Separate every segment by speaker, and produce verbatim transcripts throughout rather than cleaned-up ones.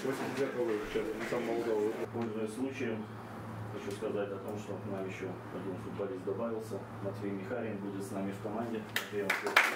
Speaker 1: Пользуясь случаем, хочу сказать о том, что к нам еще один футболист добавился. Матвей Михарин будет с нами в команде. Матвей,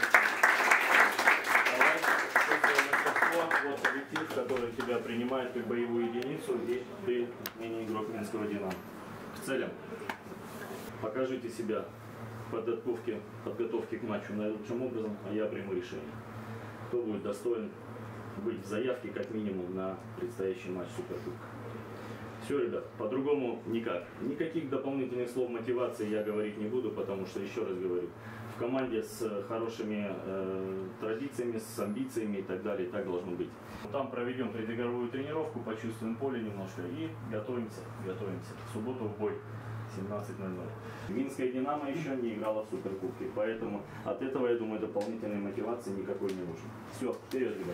Speaker 1: вот коллектив, который тебя принимает как боевую единицу, и ты мини-игрок Минского Динамо. К целям. Покажите себя в подготовке, подготовке к матчу наилучшим образом, а я приму решение. Кто будет достоин быть в заявке как минимум на предстоящий матч Суперкубка. Все, ребят, по-другому никак. Никаких дополнительных слов мотивации я говорить не буду, потому что, еще раз говорю, в команде с хорошими э, традициями, с амбициями и так далее, и так должно быть. Там проведем предыгровую тренировку, почувствуем поле немножко и готовимся, готовимся. В субботу в бой, семнадцать ноль ноль. Минская Динамо еще не играла в Суперкубке, поэтому от этого, я думаю, дополнительной мотивации никакой не нужно. Все, вперед, ребят.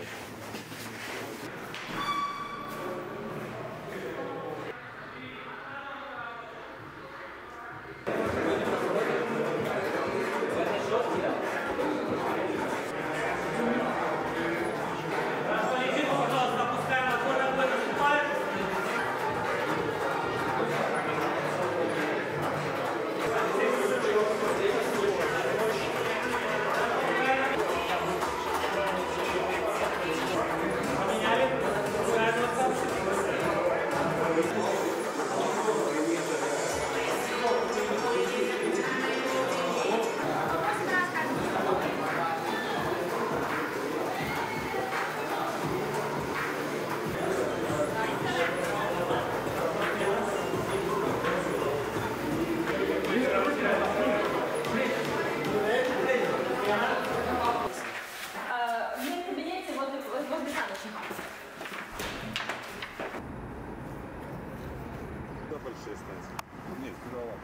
Speaker 2: Большие станции. Нет, куда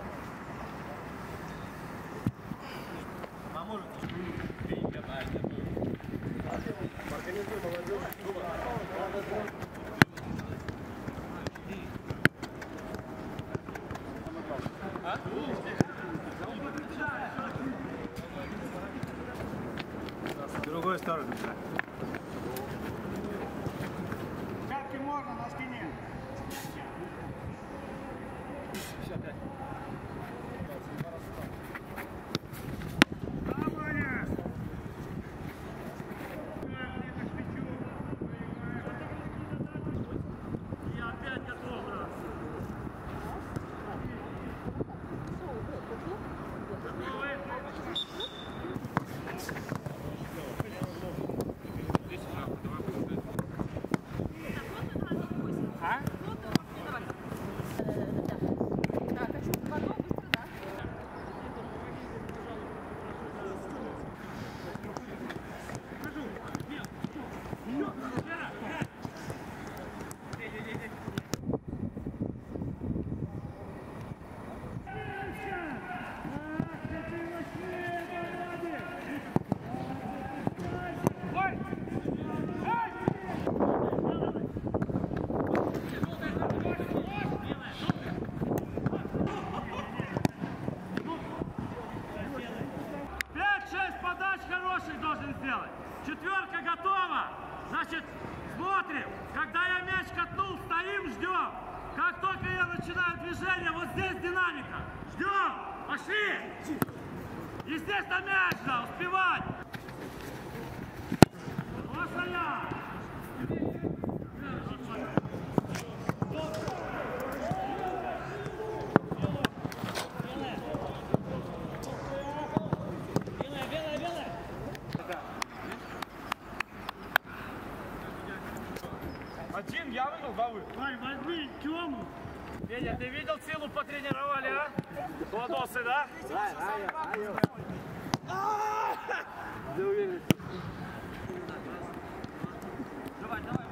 Speaker 2: поможет. Организуй молодежь. С другой стороны.
Speaker 3: Пятки можно на спине.
Speaker 4: Четверка готова. Значит, смотрим. Когда я мяч катнул, стоим, ждем. Как только я начинаю движение, вот здесь динамика. Ждем. Пошли. Естественно, мяч, да, успевать. Вот стоять.
Speaker 3: Один я выиграл, два вы.
Speaker 4: Вань, возьми Тему.
Speaker 3: Федя, ты видел, силу потренировали, а? Ладосы, да?
Speaker 2: Ай, ай, ай. Да уверен.
Speaker 3: Давай, давай.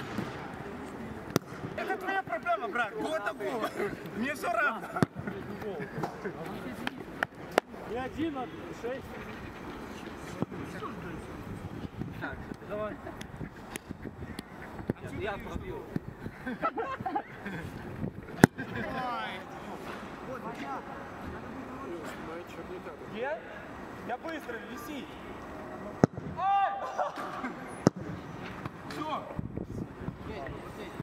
Speaker 3: Это твоя проблема, брат. Вот такого. Мне все равно. И один от шесть. Так, давай. Я пробил. Нет? Я быстро, виси. Ой!